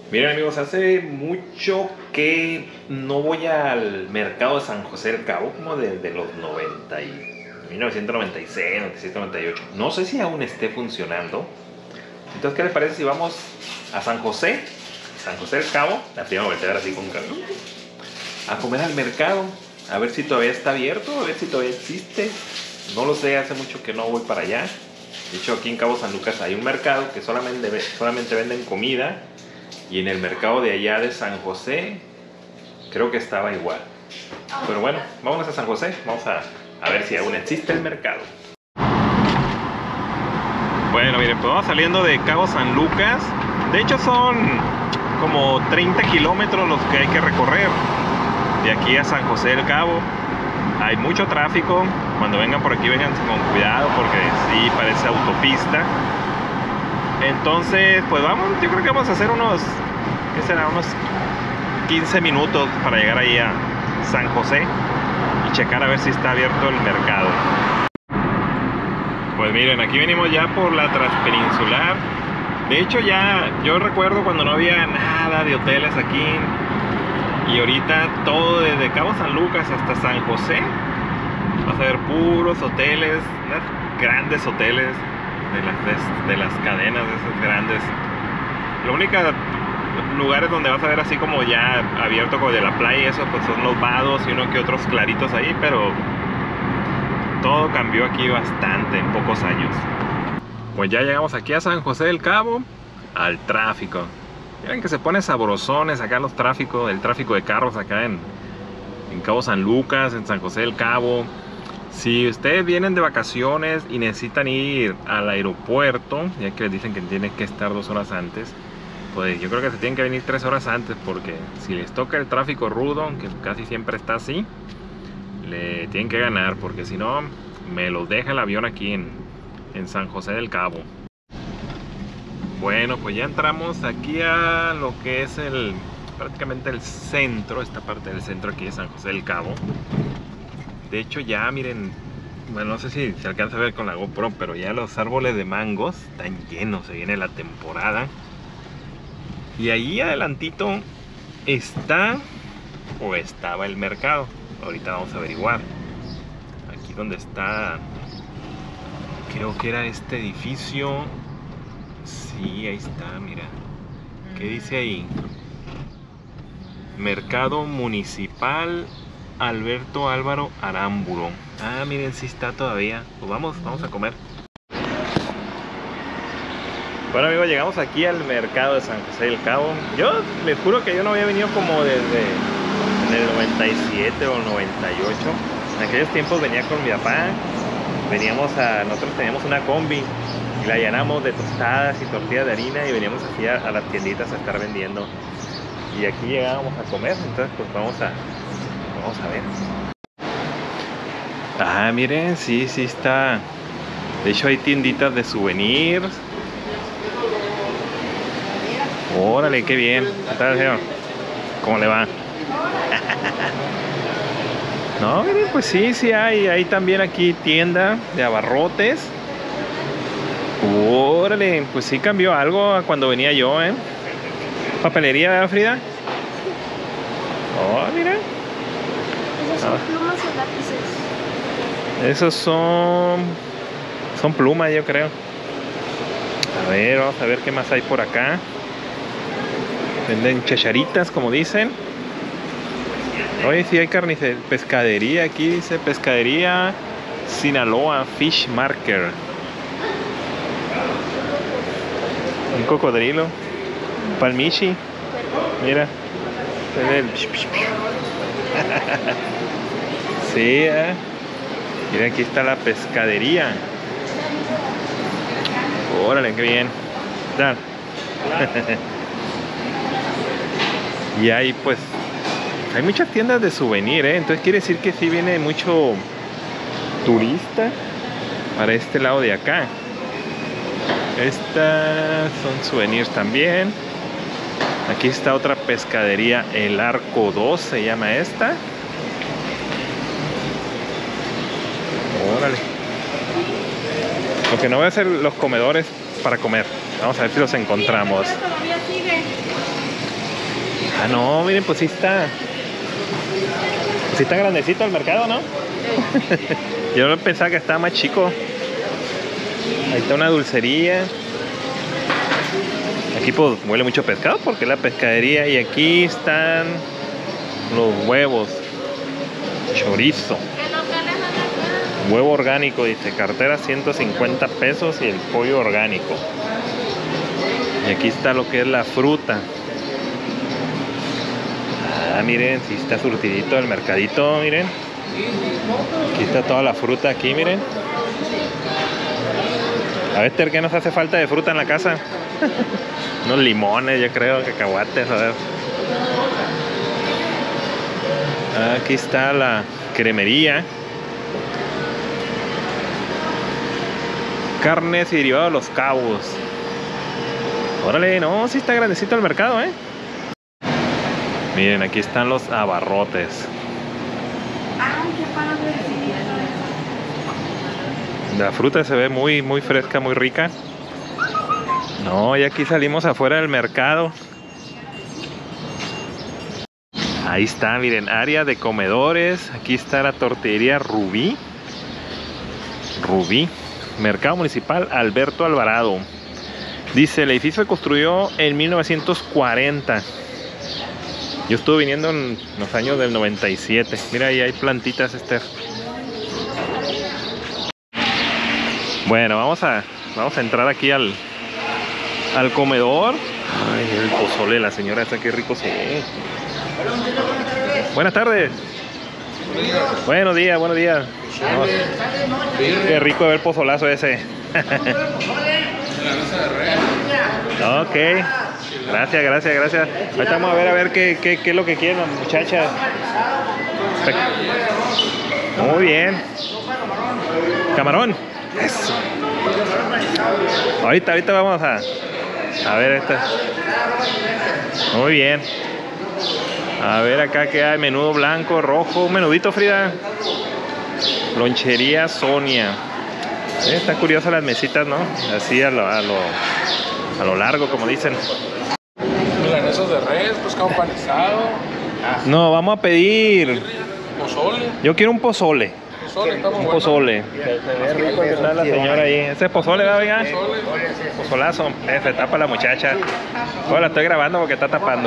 Miren amigos, hace mucho que no voy al mercado de San José del Cabo, como desde los 1996, 97, 98. No sé si aún esté funcionando. Entonces, ¿qué les parece si vamos a San José del Cabo? La primera voltear así con calor. A comer al mercado, a ver si todavía está abierto, a ver si todavía existe. No lo sé, hace mucho que no voy para allá. De hecho, aquí en Cabo San Lucas hay un mercado que solamente venden comida. Y en el mercado de allá de San José, creo que estaba igual. Pero bueno, vámonos a San José. Vamos a ver si aún existe el mercado. Bueno, miren, pues vamos saliendo de Cabo San Lucas. De hecho son como 30 kilómetros los que hay que recorrer. De aquí a San José del Cabo. Hay mucho tráfico. Cuando vengan por aquí, vengan con cuidado porque sí parece autopista. Entonces, pues vamos, yo creo que vamos a hacer unos 15 minutos para llegar ahí a San José y checar a ver si está abierto el mercado. Pues miren, aquí venimos ya por la Transpeninsular. De hecho yo recuerdo cuando no había nada de hoteles aquí. Y ahorita todo desde Cabo San Lucas hasta San José. Vas a ver puros hoteles, grandes hoteles. De las cadenas de esas grandes. Los únicos lugares donde vas a ver así como ya abierto como de la playa y eso, pues son los vados y uno que otros claritos ahí, pero todo cambió aquí bastante en pocos años. Pues ya llegamos aquí a San José del Cabo, al tráfico. Miren que se pone sabrosones acá el tráfico de carros acá en Cabo San Lucas, en San José del Cabo. Si ustedes vienen de vacaciones y necesitan ir al aeropuerto, ya que les dicen que tienen que estar 2 horas antes, pues yo creo que se tienen que venir 3 horas antes, porque si les toca el tráfico rudo, que casi siempre está así, le tienen que ganar, porque si no, me los deja el avión aquí en San José del Cabo. Bueno, pues ya entramos aquí a lo que es prácticamente el centro, esta parte del centro aquí de San José del Cabo. De hecho ya miren, bueno, no sé si se alcanza a ver con la GoPro, pero ya los árboles de mangos están llenos, se viene la temporada. Y ahí adelantito está o estaba el mercado. Ahorita vamos a averiguar. Aquí donde está, creo que era este edificio. Sí, ahí está, mira. ¿Qué dice ahí? Mercado Municipal Alberto Álvaro Aramburo. Ah, miren, sí está todavía. Pues vamos a comer. Bueno amigos, llegamos aquí al mercado de San José del Cabo. Yo les juro que yo no había venido como desde el 97 o 98. En aquellos tiempos venía con mi papá. Nosotros teníamos una combi y la llenamos de tostadas y tortillas de harina y veníamos aquí a las tienditas a estar vendiendo. Y aquí llegábamos a comer, entonces pues vamos a ver. Ah, miren, sí está. De hecho hay tienditas de souvenirs. Órale, qué bien. ¿Qué tal, señor? ¿Cómo le va? No, miren, pues sí hay también aquí tienda de abarrotes. Órale, pues sí cambió algo a cuando venía yo, ¿eh? Papelería, ¿verdad, Frida? Oh, mira. ¿Esos son plumas o lápices? Esos son plumas, yo creo. A ver, vamos a ver qué más hay por acá. Venden chacharitas, como dicen. Oye, sí hay carnicería, pescadería. Aquí dice Pescadería Sinaloa Fish Market. Un cocodrilo. Palmichi. Mira. Sí, miren, aquí está la pescadería. Órale, qué bien. Dale. Y ahí pues hay muchas tiendas de souvenir, entonces quiere decir que sí viene mucho turista para este lado de acá. Estas son souvenirs también. Aquí está otra pescadería, el Arco 2 se llama esta. Órale. Lo que no voy a hacer los comedores para comer. Vamos a ver si los encontramos. Ah, no, miren, pues sí está. Sí está grandecito el mercado, ¿no? Yo pensaba que estaba más chico. Ahí está una dulcería. Aquí pues huele mucho pescado porque es la pescadería. Y aquí están los huevos. Chorizo. Huevo orgánico, dice. Cartera 150 pesos y el pollo orgánico. Y aquí está lo que es la fruta. Ah, miren, sí está surtidito el mercadito, miren. Aquí está toda la fruta aquí, miren. A ver, ¿qué nos hace falta de fruta en la casa? Unos limones, yo creo, cacahuates, a ver. Aquí está la cremería. Carnes y derivados de Los Cabos. Órale, no, sí está grandecito el mercado, ¿eh? Miren, aquí están los abarrotes. La fruta se ve muy fresca, muy rica. No, y aquí salimos afuera del mercado. Ahí está, miren, área de comedores. Aquí está la tortillería Rubí. Rubí. Mercado Municipal Alberto Alvarado. Dice, el edificio se construyó en 1940. Yo estuve viniendo en los años del 97. Mira, ahí hay plantitas, Esther. Bueno, vamos a entrar aquí al comedor. Ay, el pozole, la señora esa, qué rico se ve. Buenas tardes. Buenos días, buenos días. No, qué rico ver el pozolazo ese. Ok. Gracias. Ahorita vamos a ver qué es lo que quieren las muchachas. Muy bien. Camarón. Eso. Ahorita vamos a ver esta. Muy bien. A ver acá que hay menudo blanco, rojo, un menudito, Frida. Lonchería Sonia. Están curiosas las mesitas, ¿no? Así a lo largo, como dicen. Milanesas de res, pescado empanizado. No, vamos a pedir Pozole. Yo quiero un pozole. Un pozole. Está la señora ahí. Ese es pozole, ¿verdad, oiga? Pozolazo. Se tapa la muchacha. Ahora la estoy grabando porque está tapando.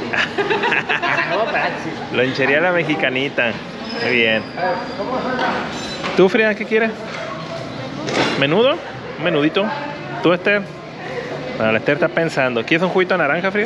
Lonchería La Mexicanita. Muy bien. ¿Tú, Frida, qué quieres? ¿Menudo? ¿Un menudito? ¿Tú, Esther? Bueno, la Esther está pensando. ¿Quieres un juguito de naranja, Frida?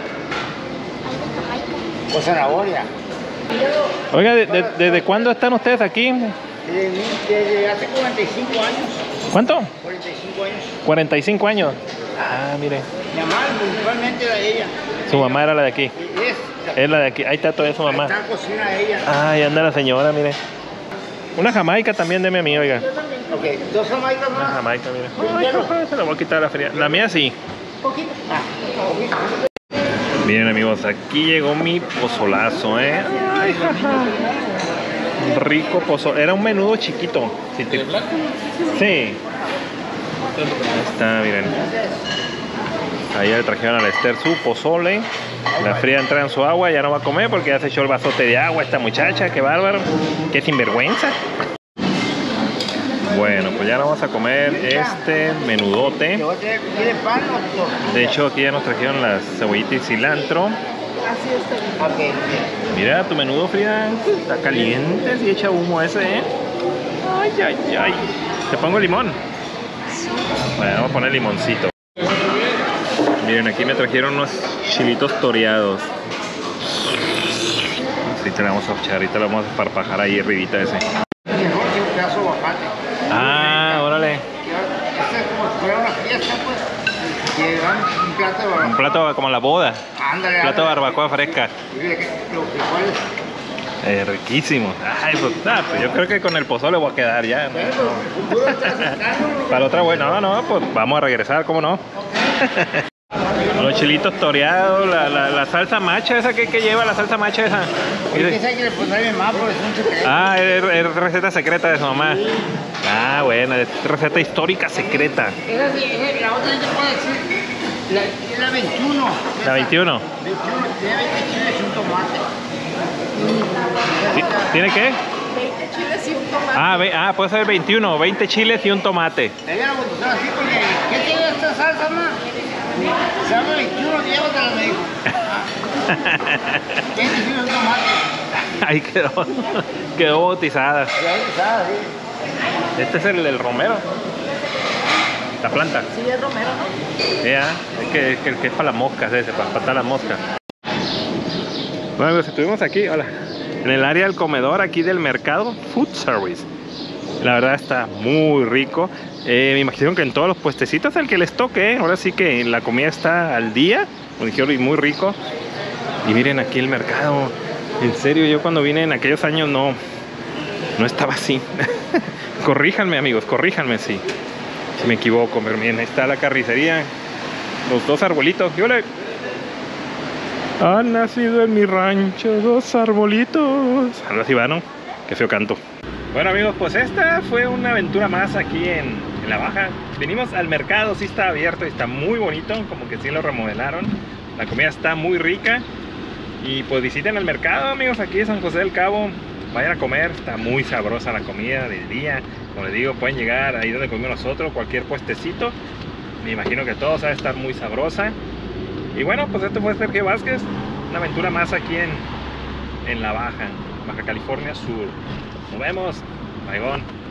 O zanahoria. Oiga, ¿desde cuándo están ustedes aquí? Desde hace 45 años. ¿Cuánto? 45 años. 45 años. Ah, mire. Mi mamá principalmente era ella. Su mamá era la de aquí. Es la de aquí. Ahí está todavía su mamá. Está cocina ella. Ah, ahí anda la señora, mire. Una jamaica también deme a mí, oiga. Ok, 2 jamaicas Una más. jamaica, mire. Se la voy a quitar a la fría. La mía sí. Poquito. Poquito. Miren, amigos, aquí llegó mi pozolazo, ¿eh? Ay, un rico pozole. Era un menudo chiquito. Sí. Sí. Ahí está, miren. Ahí le trajeron a la Esther su pozole. La Fría entra en su agua, ya no va a comer porque ya se echó el vasote de agua esta muchacha. Qué bárbaro. Qué sinvergüenza. Bueno, pues ya nos vamos a comer este menudote. De hecho, aquí ya nos trajeron las cebollitas y cilantro. Mira tu menudo, Frida. Está caliente, si echa humo ese, ¿eh? Ay. ¿Te pongo limón? Bueno, vamos a poner limoncito. Miren, aquí me trajeron unos chilitos toreados. Ahorita le vamos a echar, ahorita le vamos a esparpajar ahí arribita ese. Ah, órale. Esta es como si fuera una fiesta, pues. Llevan un plato de barbacoa. Un plato como la boda. Ándale. Un plato de barbacoa fresca. Los frijoles. Riquísimo. Ay, pues yo creo que con el pozole voy a quedar ya. Para otra, bueno, no, pues vamos a regresar, ¿cómo no? Los chilitos toreados, la salsa macha, esa que lleva la salsa macha esa. Esa hay que le pondré mi mamá, porque es un secreto. Ah, es receta secreta de su mamá. Ah, bueno, es receta histórica secreta. Esa sí, la otra sí te puedo decir. La 21. La 21. 21, tiene 20 chiles y un tomate. ¿Tiene qué? 20 chiles y un tomate. Puede ser 21, 20 chiles y un tomate. Ella la bautizó así porque, ¿qué tiene esta salsa, ma? Se llama 21, llévatela, me dijo. 20 chiles y un tomate. Ahí quedó bautizada. Ya bautizada, sí. Este es el del romero. La planta. Sí, es romero, ¿no? Ya, es que es para las moscas ese, para matar las moscas. Bueno amigos, estuvimos aquí, hola, en el área del comedor aquí del mercado Food Service. La verdad está muy rico. Me imagino que en todos los puestecitos el que les toque, ahora sí que la comida está al día, como dijeron, y muy rico. Y miren aquí el mercado. En serio, yo cuando vine en aquellos años no estaba así. Corríjanme amigos, corríjanme si me equivoco. Pero miren, ahí está la carnicería. Los dos arbolitos. ¡Yole! Han nacido en mi rancho dos arbolitos. Algo así va, ¿no? Qué feo canto. Bueno amigos, pues esta fue una aventura más aquí en La Baja. Venimos al mercado, sí está abierto y está muy bonito, como que sí lo remodelaron. La comida está muy rica. Y pues visiten el mercado amigos, aquí en San José del Cabo. Vayan a comer, está muy sabrosa la comida del día. Como les digo, pueden llegar ahí donde comimos nosotros, cualquier puestecito. Me imagino que todo sabe estar muy sabrosa. Y bueno, pues esto fue Sergio Vázquez. Una aventura más aquí en La Baja, Baja California Sur. Nos vemos. Bye,